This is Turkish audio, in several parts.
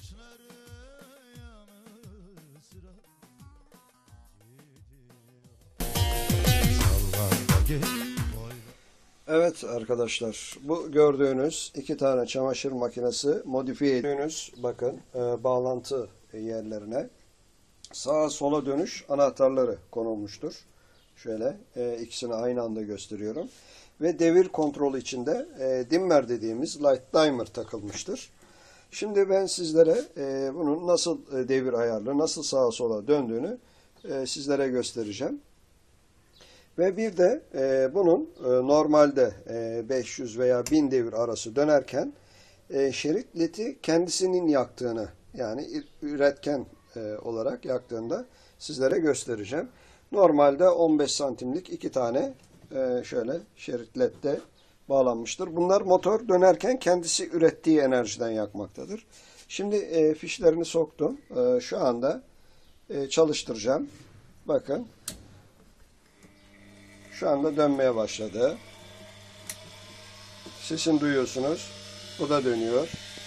Evet arkadaşlar, bu gördüğünüz iki tane çamaşır makinesi modifiye edilmiş. Bakın bağlantı yerlerine sağa sola dönüş anahtarları konulmuştur. Şöyle ikisini aynı anda gösteriyorum. Ve devir kontrolü içinde dimmer dediğimiz light dimer takılmıştır. Şimdi ben sizlere bunun nasıl devir ayarlı, nasıl sağa sola döndüğünü sizlere göstereceğim. Ve bir de bunun normalde 500 veya 1000 devir arası dönerken şerit ledi kendisinin yaktığını, yani üretken olarak yaktığında sizlere göstereceğim. Normalde 15 santimlik iki tane şöyle şerit ledde bağlanmıştır. Bunlar motor dönerken kendisi ürettiği enerjiden yakmaktadır. Şimdi fişlerini soktum. Şu anda çalıştıracağım. Bakın. Şu anda dönmeye başladı. Sesini duyuyorsunuz. Bu da dönüyor.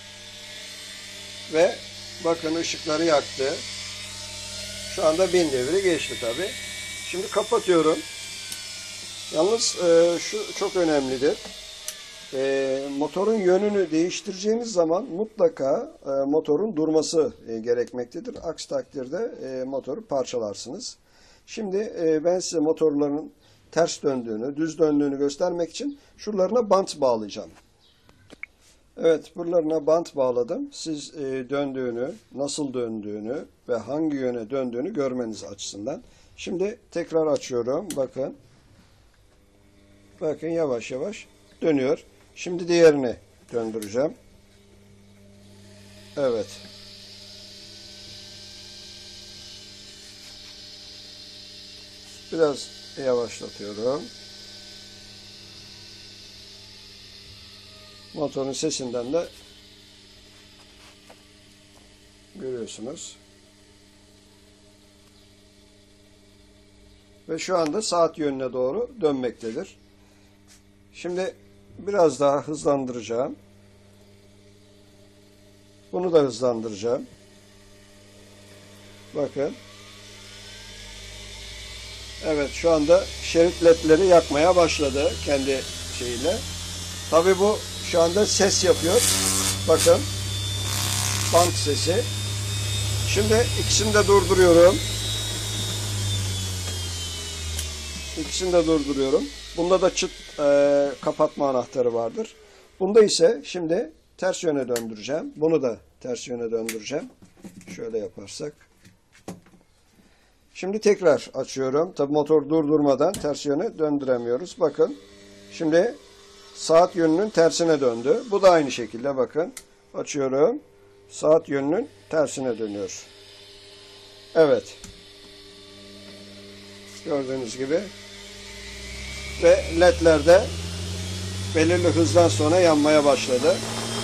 Ve bakın ışıkları yaktı. Şu anda 1000 devri geçti tabi. Şimdi kapatıyorum. Yalnız şu çok önemlidir. Motorun yönünü değiştireceğiniz zaman mutlaka motorun durması gerekmektedir. Aksi takdirde motoru parçalarsınız. Şimdi ben size motorların ters döndüğünü, düz döndüğünü göstermek için şuralarına bant bağlayacağım. Evet, buralarına bant bağladım. Siz döndüğünü, nasıl döndüğünü ve hangi yöne döndüğünü görmeniz açısından. Şimdi tekrar açıyorum. Bakın. Bakın yavaş yavaş dönüyor. Şimdi diğerini döndüreceğim. Evet. Biraz yavaşlatıyorum. Motorun sesinden de görüyorsunuz. Ve şu anda saat yönüne doğru dönmektedir. Şimdi biraz daha hızlandıracağım. Bunu da hızlandıracağım. Bakın. Evet, şu anda şerit ledleri yakmaya başladı kendi şeyiyle. Tabii bu şu anda ses yapıyor. Bakın. Bant sesi. Şimdi ikisini de durduruyorum. İkisini de durduruyorum. Bunda da çıt kapatma anahtarı vardır. Bunda ise şimdi ters yöne döndüreceğim. Bunu da ters yöne döndüreceğim. Şöyle yaparsak. Şimdi tekrar açıyorum. Tabii motor durdurmadan ters yöne döndüremiyoruz. Bakın. Şimdi saat yönünün tersine döndü. Bu da aynı şekilde bakın. Açıyorum. Saat yönünün tersine dönüyor. Evet. Gördüğünüz gibi. Ve ledler de belirli hızdan sonra yanmaya başladı.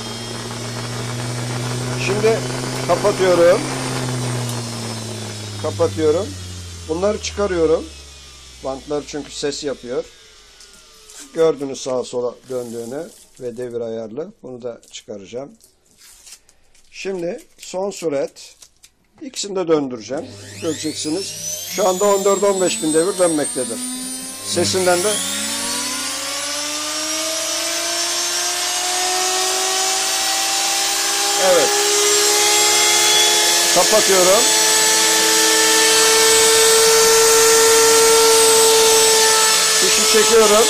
Şimdi kapatıyorum. Kapatıyorum. Bunları çıkarıyorum. Bantlar çünkü ses yapıyor. Gördünüz sağa sola döndüğünü ve devir ayarlı. Bunu da çıkaracağım. Şimdi son sürat. İkisini de döndüreceğim. Göreceksiniz. Şu anda 14-15 bin devir dönmektedir. Sesinden de evet. Kapatıyorum. Fişi çekiyorum.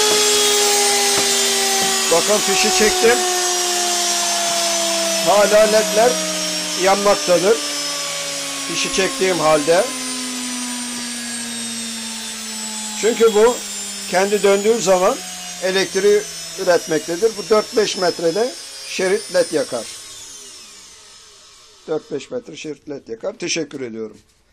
Bakın fişi çektim. Hala ledler yanmaktadır. Fişi çektiğim halde. Çünkü bu kendi döndüğü zaman elektriği üretmektedir. Bu 4-5 metrede şerit led yakar. 4-5 metre şerit led yakar. Teşekkür ediyorum.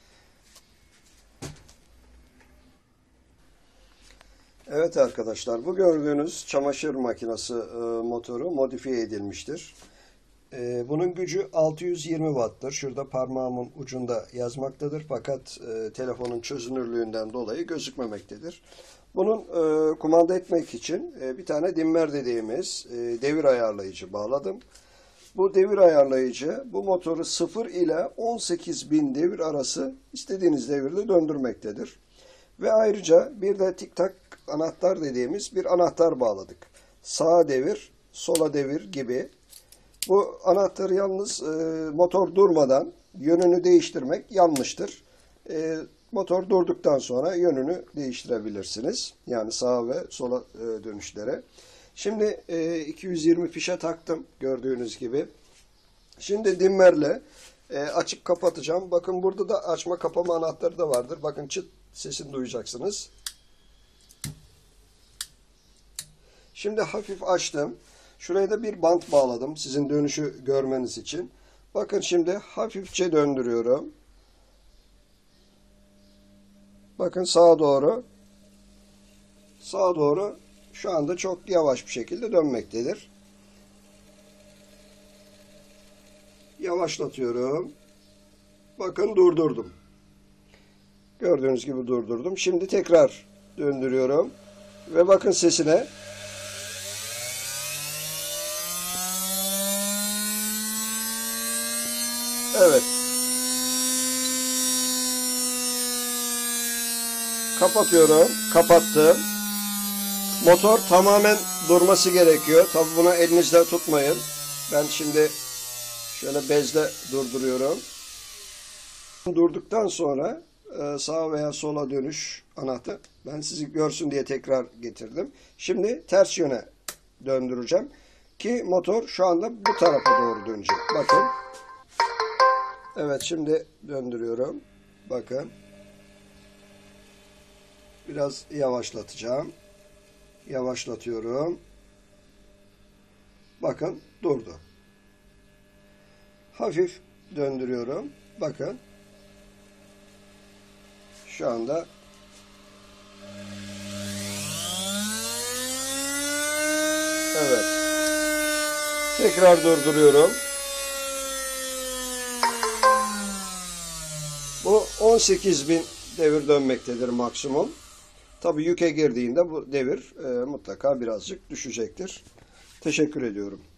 Evet arkadaşlar, bu gördüğünüz çamaşır makinesi motoru modifiye edilmiştir. Bunun gücü 620 watt'tır. Şurada parmağımın ucunda yazmaktadır. Fakat telefonun çözünürlüğünden dolayı gözükmemektedir. Bunun kumanda etmek için bir tane dimmer dediğimiz devir ayarlayıcı bağladım. Bu devir ayarlayıcı bu motoru 0 ile 18.000 devir arası istediğiniz devirde döndürmektedir. Ve ayrıca bir de tik tak anahtar dediğimiz bir anahtar bağladık. Sağa devir, sola devir gibi. Bu anahtarı yalnız motor durmadan yönünü değiştirmek yanlıştır. Motor durduktan sonra yönünü değiştirebilirsiniz. Yani sağa ve sola dönüşlere. Şimdi 220 fişe taktım gördüğünüz gibi. Şimdi dimmerle açıp kapatacağım. Bakın burada da açma kapama anahtarı da vardır. Bakın çıt sesini duyacaksınız. Şimdi hafif açtım. Şuraya da bir bant bağladım sizin dönüşü görmeniz için. Bakın şimdi hafifçe döndürüyorum. Bakın sağa doğru. Sağa doğru şu anda çok yavaş bir şekilde dönmektedir. Yavaşlatıyorum. Bakın durdurdum. Gördüğünüz gibi durdurdum. Şimdi tekrar döndürüyorum. Ve bakın sesine. Evet. Kapatıyorum. Kapattım. Motor tamamen durması gerekiyor. Tabi buna elinizle tutmayın. Ben şimdi şöyle bezle durduruyorum. Durduktan sonra sağa veya sola dönüş anahtarı ben sizi görsün diye tekrar getirdim. Şimdi ters yöne döndüreceğim ki motor şu anda bu tarafa doğru dönecek. Bakın. Evet şimdi döndürüyorum. Bakın. Biraz yavaşlatacağım. Yavaşlatıyorum. Bakın durdu. Hafif döndürüyorum. Bakın. Şu anda evet. Tekrar durduruyorum. Bu 18.000 devir dönmektedir maksimum. Tabii yüke girdiğinde bu devir mutlaka birazcık düşecektir. Teşekkür ediyorum.